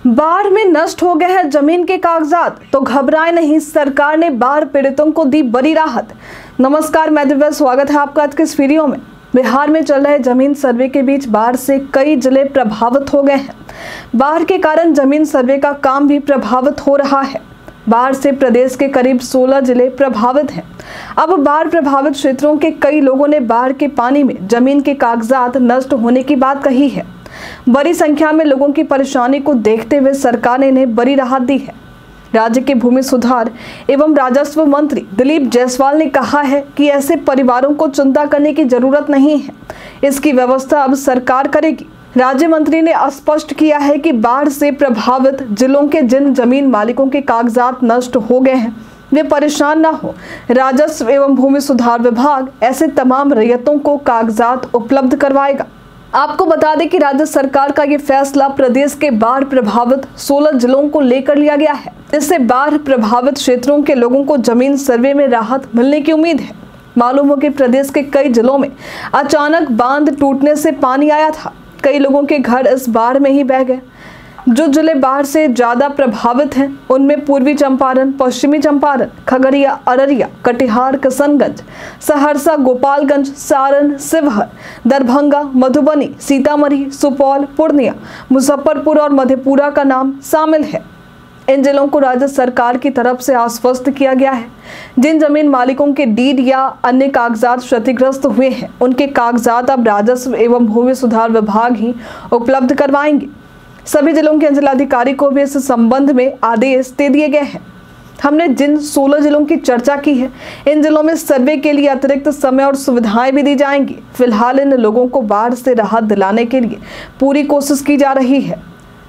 बाढ़ में नष्ट हो गए हैं जमीन के कागजात, तो घबराए नहीं, सरकार ने बाढ़ पीड़ितों को दी बड़ी राहत। नमस्कार, मैं दिव्या, स्वागत है आपका आज के इस वीडियो में। बिहार में चल रहे जमीन सर्वे के बीच बाढ़ से कई जिले प्रभावित हो गए हैं। बाढ़ के कारण जमीन सर्वे का काम भी प्रभावित हो रहा है। बाढ़ से प्रदेश के करीब 16 जिले प्रभावित हैं। अब बाढ़ प्रभावित क्षेत्रों के कई लोगों ने बाढ़ के पानी में जमीन के कागजात नष्ट होने की बात कही है। बड़ी संख्या में लोगों की परेशानी को देखते हुए सरकार ने इन्हें बड़ी राहत दी है। राज्य के भूमि सुधार एवं राजस्व मंत्री दिलीप जायसवाल ने कहा है कि ऐसे परिवारों को चिंता करने की जरूरत नहीं है, इसकी व्यवस्था अब सरकार करेगी। राज्य मंत्री ने स्पष्ट किया है कि बाढ़ से प्रभावित जिलों के जिन जमीन मालिकों के कागजात नष्ट हो गए हैं वे परेशान न हो। राजस्व एवं भूमि सुधार विभाग ऐसे तमाम रैयतों को कागजात उपलब्ध करवाएगा। आपको बता दें कि राज्य सरकार का ये फैसला प्रदेश के बाढ़ प्रभावित 16 जिलों को लेकर लिया गया है। इससे बाढ़ प्रभावित क्षेत्रों के लोगों को जमीन सर्वे में राहत मिलने की उम्मीद है। मालूम हो कि प्रदेश के कई जिलों में अचानक बांध टूटने से पानी आया था। कई लोगों के घर इस बाढ़ में ही बह गए। जो जिले बाढ़ से ज्यादा प्रभावित हैं उनमें पूर्वी चंपारण, पश्चिमी चंपारण, खगड़िया, अररिया, कटिहार, किशनगंज, सहरसा, गोपालगंज, सारण, शिवहर, दरभंगा, मधुबनी, सीतामढ़ी, सुपौल, पूर्णिया, मुजफ्फरपुर और मधेपुरा का नाम शामिल है। इन जिलों को राज्य सरकार की तरफ से आश्वस्त किया गया है। जिन जमीन मालिकों के डीड या अन्य कागजात क्षतिग्रस्त हुए हैं उनके कागजात अब राजस्व एवं भूमि सुधार विभाग ही उपलब्ध करवाएंगे। सभी जिलों के अंचलाधिकारी को भी इस संबंध में आदेश दे दिए गए हैं। हमने जिन 16 जिलों की चर्चा की है, इन जिलों में सर्वे के लिए अतिरिक्त समय और सुविधाएं भी दी जाएंगी। फिलहाल इन लोगों को बाढ़ से राहत दिलाने के लिए पूरी कोशिश की जा रही है।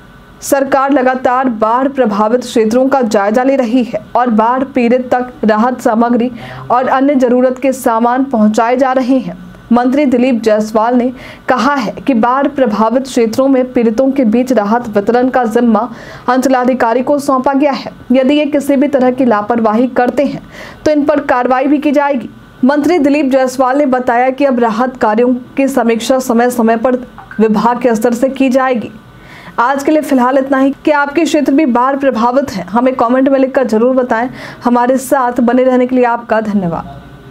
सरकार लगातार बाढ़ प्रभावित क्षेत्रों का जायजा ले रही है और बाढ़ पीड़ित तक राहत सामग्री और अन्य जरूरत के सामान पहुंचाए जा रहे हैं। मंत्री दिलीप जायसवाल ने कहा है कि बाढ़ प्रभावित क्षेत्रों में पीड़ितों के बीच राहत वितरण का जिम्मा अंचलाधिकारी को सौंपा गया है। यदि ये किसी भी तरह की लापरवाही करते हैं तो इन पर कार्रवाई भी की जाएगी। मंत्री दिलीप जायसवाल ने बताया कि अब राहत कार्यों की समीक्षा समय समय पर विभाग के स्तर से की जाएगी। आज के लिए फिलहाल इतना ही। कि आपके क्षेत्र भी बाढ़ प्रभावित है, हमें कमेंट में लिखकर जरूर बताएं। हमारे साथ बने रहने के लिए आपका धन्यवाद।